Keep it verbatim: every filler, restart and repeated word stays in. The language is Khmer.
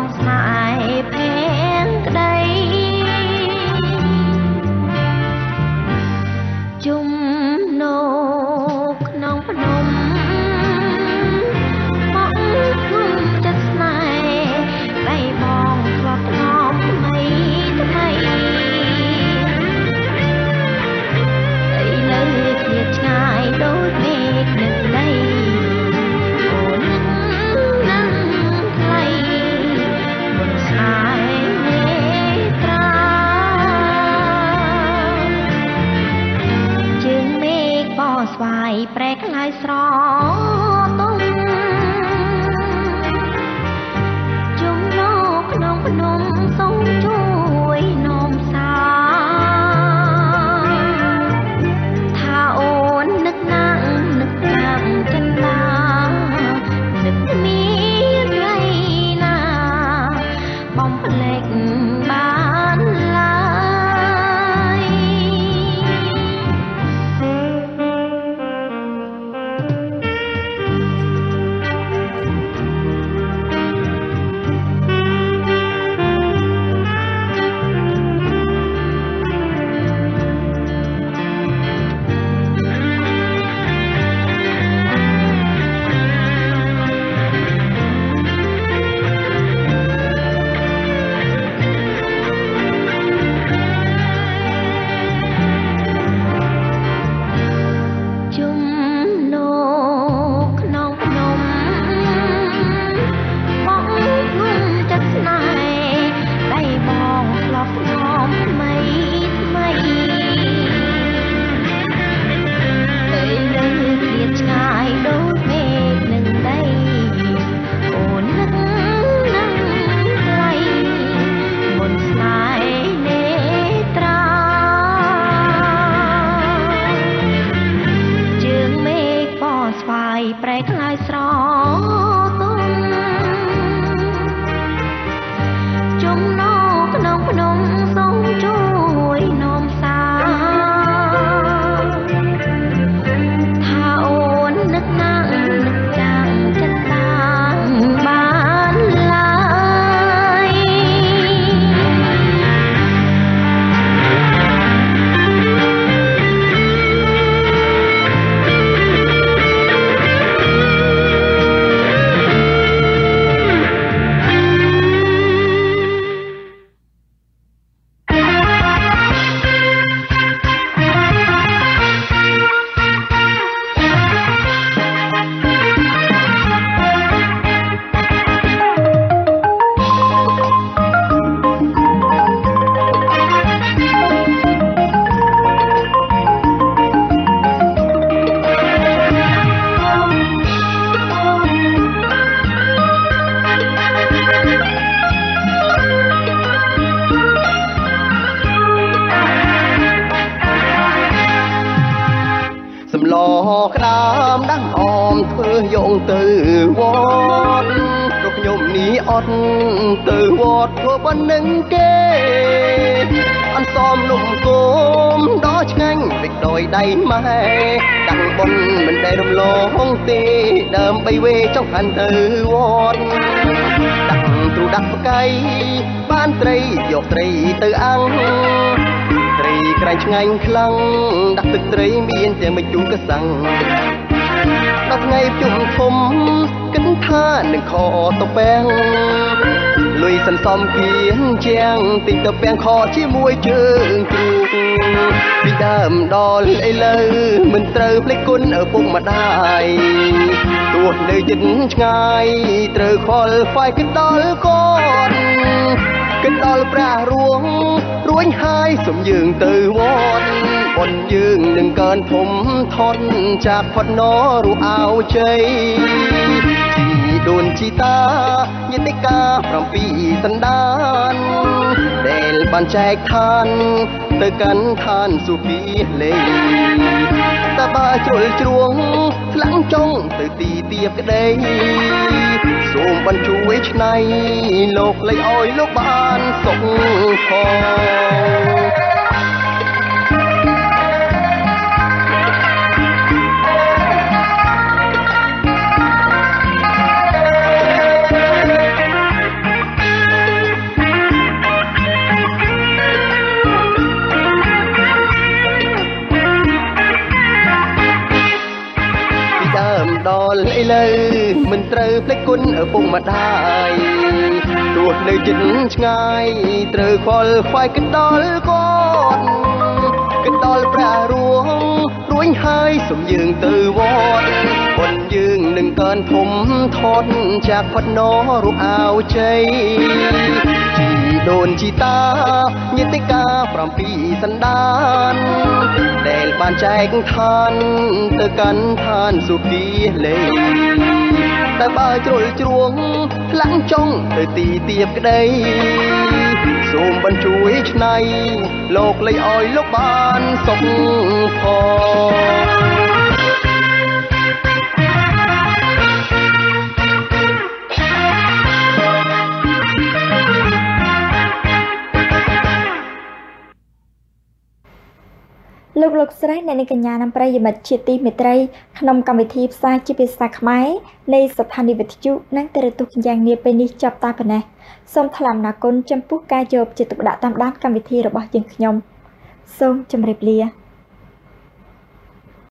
Hãy subscribe cho kênh Ghiền Mì Gõ để không ផ្លេចគុណឪពុកម្ដាយទោះនៅជិតឆ្ងាយត្រូវខ្វល់ខ្វាយគិតដល់គាត់គិតដល់ព្រះរួងរួញហើយសូមយើងទៅវត្តបុណ្យយើងនឹងកើនធំធាត់จากផាត់ណរូបអាវជ័យជីដូនជីតាញាតិកាប្រាំពីសន្តានដែលបានចែកឋានទៅកាន់ឋានសុគីលេតែបើជ្រុលជ្រួងខ្លាំងចង់ទៅទីទៀបក្តីសូមបញ្ជួយឆ្នៃលោកលៃឲ្យលោកបានសុខផងលោកលោកស្រីអ្នកនាងកញ្ញាnamប្រិយមិត្តជាទីមេត្រីក្នុងកម្មវិធីផ្សាយជាភាសាខ្មែរនៃស្ថានីយ៍វិទ្យុនិងទូរទស្សន៍យ៉ាងនាពេលនេះចាប់តែប៉ុណ្ណេះសូមថ្លែងអំណរគុណចំពោះការយកចិត្តទុកដាក់តាមដានកម្មវិធីរបស់យើងខ្ញុំសូមជម្រាបលា